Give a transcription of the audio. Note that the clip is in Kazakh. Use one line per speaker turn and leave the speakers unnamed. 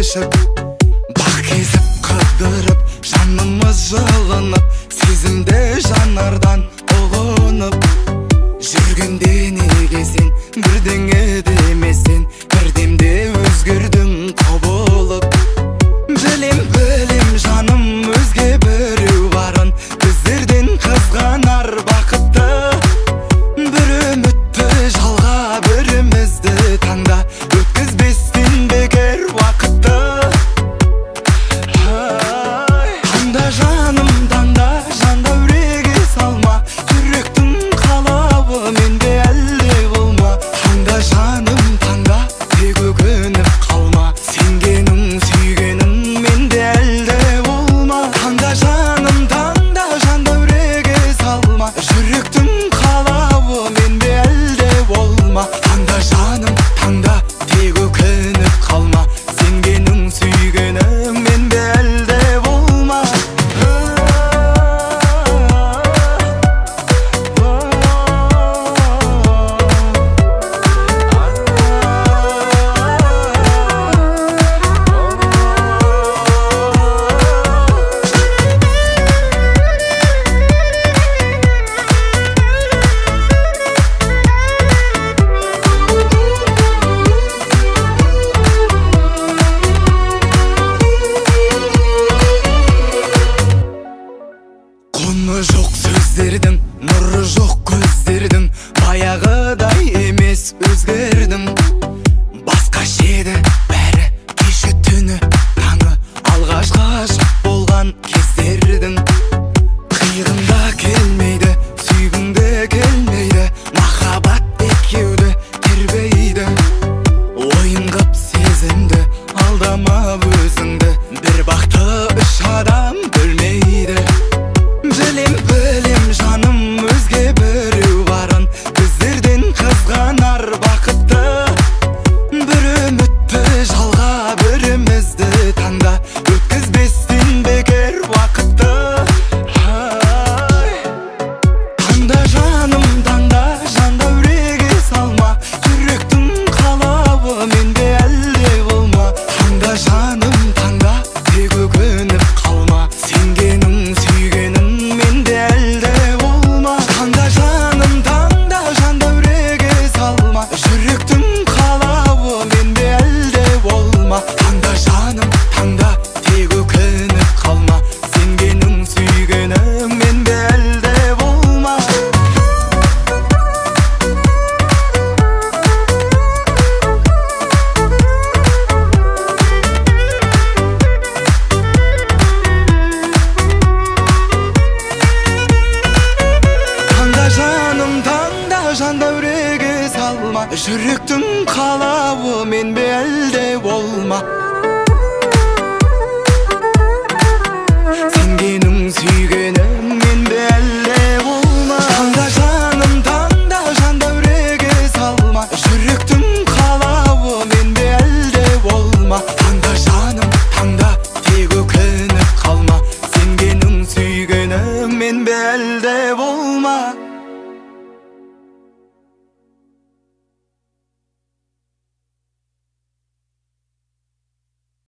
кешіп, бақ кезіп қыдырып, жанымыз жылынып, сезімде жанардан ұғынып, жүргенде неге сен бірдеңе демесен, бірдемде өзгердің құбылып. Білем жаным, өзге біреу барын, біздерден қызғанар бақытты. Бір үмітті жалға, бірімізді таңда, өткізбестен бекер уақытты. Таңда жаным, таңда, жанда үреге салма, жүректің қалауы менде әлде болма. Таңда жаным, таңда, тек өкініп қалма, сенгенің сүйгенің менде әлде болма. Таңда жаным, таңда, жанда үреге салма, жүректің қалауы менде әлде болма. Таңда жаным, таңда, тек өкініп қалма, сенгенің сүйгенің менде әлде болма. Құны жоқ сөздердің, нұры жоқ көздердің, баяғыдай емес өзгердің. Басқаша еді бәрі, кеше түні таңы, алғашқы ғашық болған кездердің. Қиғында келмейді, сүйгіңде келмейді, махаббат екеуді тербейді. Ойын қып сезімді, алдамап өзіңді, бір бақты үш адам бөлмейді. Білем жаным, өзге біреу барын, біздерден қызғанар бақытты. Бір үмітті жалға, бірімізді таңда, өткізбестен бекер уақытты. Таңда жаным, таңда, жанда үреге салма, жүректің қалауы менде әлде болма. Таңда жаным, таңда, тек өкініп қалма, сенгенің сүйгенің менде әлде болма. Таңда жаным, таңда, жанда үреге салма, жүректің қалауы менде әлде болма. Таңда жаным, таңда, тек өкініп қалма, сенгенің сүйгенің менде әлде болма. Таңда жаным, таңда, жанда үреге салма, жүректің қалауы менде әлде болма. Сенгенің сүйгенің